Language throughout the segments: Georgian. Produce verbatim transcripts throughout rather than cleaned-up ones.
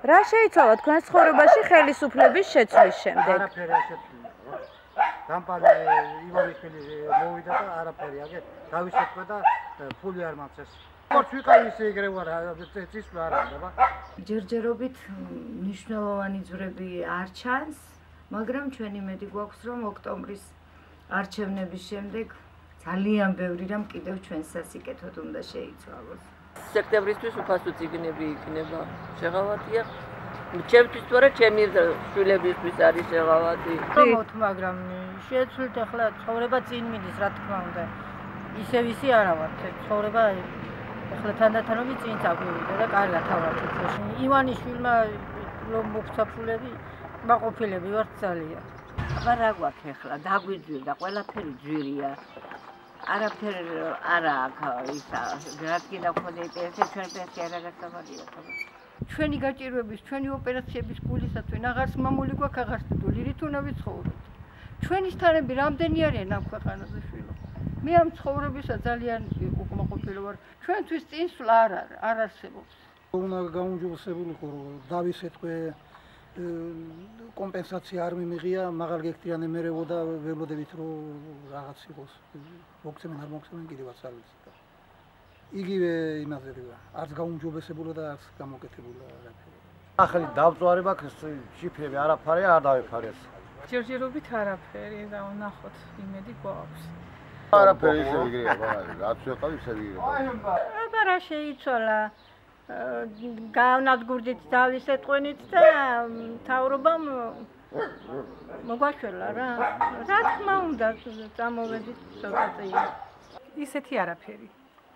რა შეიცვალა თქვენ ცხოვრებაში ხელისუფლების შეცვლის შემდეგ? არაფერი არ შეცვლილა. გამპანი ივანიშვილი მოვიდა და არაფერი აგე დავისეთქვა და ფული არ მაქცეს. როგორც ვიყავი ისე ეგრე ვარ, წისვლა არ ამბება. ჯერჯერობით მნიშვნელოვანი ძვრები არ ჩანს, მაგრამ ჩვენი მედი გვაქვს, რომ ოქტომბრის არჩევნების შემდეგ ძალიან ბევრი რამ კიდევ ჩვენს სასიკეთოდ უნდა შეიცვალოს. სექტემბრისთვის უფასო წიგნები იქნება შეღავათია. ჩემთვის თუ არა, ჩემი შვილებისთვის არის შეღავათი. მოთ, მაგრამ შეცვლით ახლა ცხოვრება წინ მიდის, რა თქმა უნდა. ისე ვისი არა ვართ, ცხოვრება ახლა თანდათანობით წინ წაგვივიდა და კარგად ავართ. ივანიშვილმა რომ მოფსაფულები, მაყოფილები ვართ ძალიან. აბა რა გვაქვს ახლა, დაგვიძვირდა, ყველაფერი ძვირია. არაფერ არა აქვს ისა, რადგან დაგხვეწე პენსია, ჩვენ პენსია არ გასავარია. ჩვენი გაჭირვების, ჩვენი ოპერაციების გულისათვენ აღარც მამული გვაქვს, აღარც დული, რით უნდა ვიცხოვროთ. ჩვენი სტარები რამდენი არიან ამ ქვეყანაზე შვილო? მე ამ ცხოვრებისა ძალიან უკმაყოფილო ვარ. ჩვენთვის წინსვლა არ არის, არ არსებობს. უნდა გაუმჯობესებულიყო, რომ დავისეთქვე კომპენსაცია არ მიმიღია, მაღალ გექტიანი მერევო და ველოდებით რომ რაღაც იყოს. მოგცემენ არ მოგცემენ კიდევაც არ ვიცი. იგივე იმაზე არც გაუმჯობესებულა და არც გამოკეთებულა არაფერი. ახალი დავწვარი მაქვს შიფრები არაფერი არ დავიფარეს. ჯერჯერობით არაფერი და ვნახოთ იმედი გვაქვს. არაფერი ისე ვიგრია, რაც ვიყავი ისე ვიგრია. აბა რა შეიცვალა? გავნადგურდით დავისეთყვენით და მთავრობამ მოგვაშველა რა. რა თქმა უნდა, წამოვედით ცოტა. ისეთი არაფერი.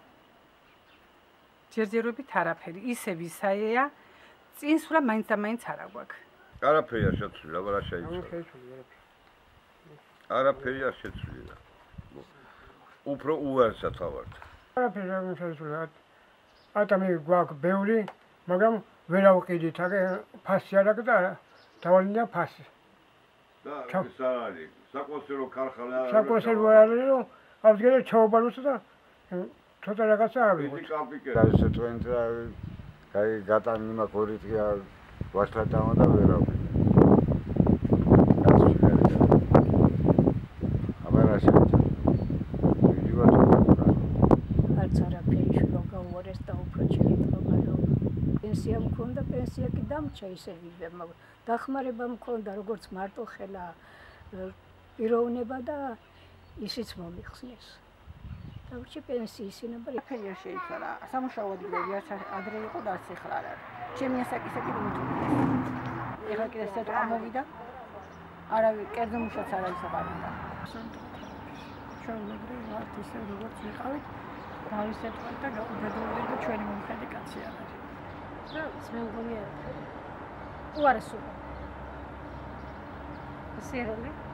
ჯერჯერობით არაფერი. ისე ვისაია, წინსვლა მაინც და მაინც არ აგვაქვს. არაფერი არ შეცვლილა, აბა რა შეიცვალა? არაფერი არ შეცვლილა. უფრო უარსად ვართ. არაფერი არ შეცვლილა. ატამი გვაქვს ბევრი, მაგრამ ვერ ავყიდით, აგე ფასი არ აქვს და დავალინდა ფასი. და ეს არ არის, საკონსერვო ქარხანა არ არის. საკონსერვო არ არის, რომ ავდგენე ჩაუბაროს და ცოტა რაღაცა ავიღოთ. დავისეთქვენით და კაი გატანი მაქვს ორი დღე ვაშლა დამა და ვერ ავყიდე. აბა რა შეიცვალა? ვიდივარ არც არაფერი შვილო გაუვარეს და უფრო შეიძლება რომ პენსია მქონდა, პენსია კი დამრჩა ისე ვიდე, მაგრამ დახმარება მქონდა, როგორც მარტო ხელა პიროვნება და ისიც მომიხსნეს. დავრჩი პენსიის ინაბარი ფერი არ შეიცვალა. სამუშაო ადგილები არც ადრე იყო და არც ახლა არ არის. ჩემი ასაკისა კიდე მიტოვეს. ეხლა კიდე სიტყვა მოვიდა. არავის კერძო მუშაც არ არის აღარდა. ჩვენ მეგრე ვართ ისე როგორც ვიყავით. დავისეთქვით და გაუბედოვდი და ჩვენი მომხედე კაცი არ არის. რა მე მგონია უარესობა. სეროლი